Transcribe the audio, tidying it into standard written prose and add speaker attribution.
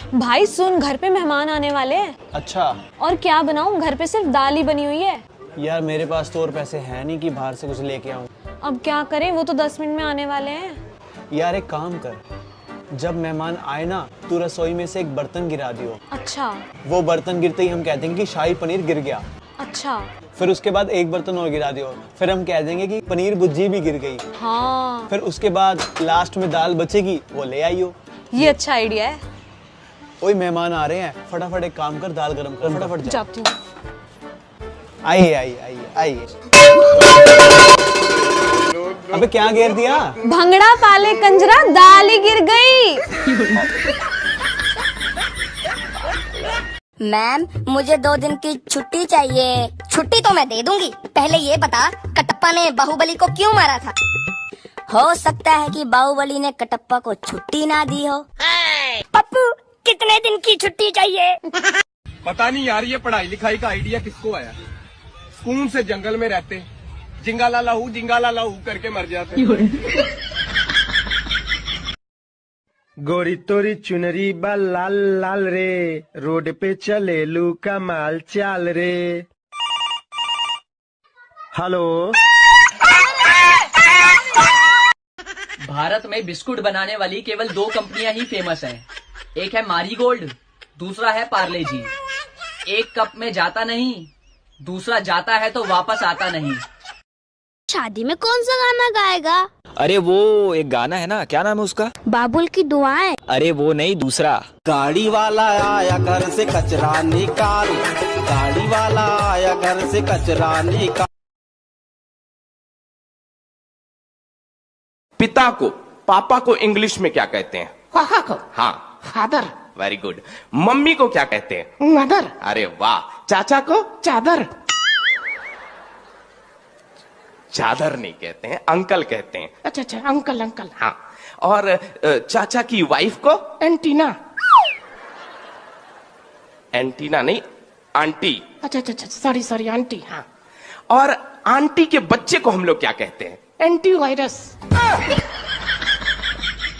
Speaker 1: भाई सुन, घर पे मेहमान आने वाले हैं।
Speaker 2: अच्छा।
Speaker 1: और क्या बनाऊं, घर पे सिर्फ दाल ही बनी हुई है।
Speaker 2: यार मेरे पास तो और पैसे हैं नहीं कि बाहर से कुछ लेके आऊं।
Speaker 1: अब क्या करें, वो तो 10 मिनट में आने वाले हैं।
Speaker 2: यार एक काम कर, जब मेहमान आए ना तू रसोई में से एक बर्तन गिरा दियो।
Speaker 1: अच्छा।
Speaker 2: वो बर्तन गिरते ही हम कह देंगे कि शाही पनीर गिर गया।
Speaker 1: अच्छा।
Speaker 2: फिर उसके बाद एक बर्तन और गिरा दियो, फिर हम कह देंगे कि पनीर भुर्जी भी गिर गई।
Speaker 1: हाँ।
Speaker 2: फिर उसके बाद लास्ट में दाल बचेगी, वो ले आइयो।
Speaker 1: ये अच्छा आइडिया है।
Speaker 2: ओए मेहमान आ रहे हैं, फटाफट एक काम कर, दाल गरम कर, फटाफट जा।
Speaker 1: जाती हूँ।
Speaker 2: आइए आइए आइए आइए। अबे क्या गिर दिया?
Speaker 1: भंगड़ा पाले कंजरा, दाल ही गिर गई।
Speaker 3: मैम मुझे 2 दिन की छुट्टी चाहिए। छुट्टी तो मैं दे दूंगी, पहले ये बता कटप्पा ने बाहुबली को क्यों मारा था? हो सकता है कि बाहुबली ने कटप्पा को छुट्टी ना दी हो। पप्पू कितने दिन की छुट्टी चाहिए?
Speaker 4: पता नहीं यार, ये पढ़ाई लिखाई का आइडिया किसको आया? सुकून से जंगल में रहते, जिंगाला लाहू करके मर जाते।
Speaker 5: गोरी तोरी चुनरी बा लाल लाल रे, रोड पे चले लू कमाल चाल रे। हेलो।
Speaker 6: भारत में बिस्कुट बनाने वाली केवल 2 कंपनियां ही फेमस हैं। एक है मारीगोल्ड, दूसरा है पार्ले जी। एक कप में जाता नहीं, दूसरा जाता है तो वापस आता नहीं।
Speaker 3: शादी में कौन सा गाना गाएगा?
Speaker 7: अरे वो एक गाना है ना, क्या नाम है उसका?
Speaker 3: बाबुल की दुआएं।
Speaker 7: अरे वो नहीं, दूसरा।
Speaker 8: गाड़ी वाला आया घर से कचरा निकाल, गाड़ी वाला आया घर से कचरा निकाल।
Speaker 4: पिता को, पापा को इंग्लिश में क्या कहते हैं?
Speaker 9: पापा को?
Speaker 4: हाँ,
Speaker 9: फादर।
Speaker 4: Very good. मम्मी को क्या कहते हैं?
Speaker 9: मदर।
Speaker 4: अरे वाह। चाचा को?
Speaker 9: चादर।
Speaker 4: चादर नहीं कहते हैं, अंकल कहते हैं।
Speaker 9: अच्छा अच्छा, अंकल अंकल।
Speaker 4: हाँ। और चाचा की वाइफ को?
Speaker 9: एंटीना।
Speaker 4: एंटीना नहीं, आंटी।
Speaker 9: अच्छा अच्छा, सॉरी सॉरी, आंटी। हाँ।
Speaker 4: और आंटी के बच्चे को हम लोग क्या कहते हैं?
Speaker 9: Anti virus.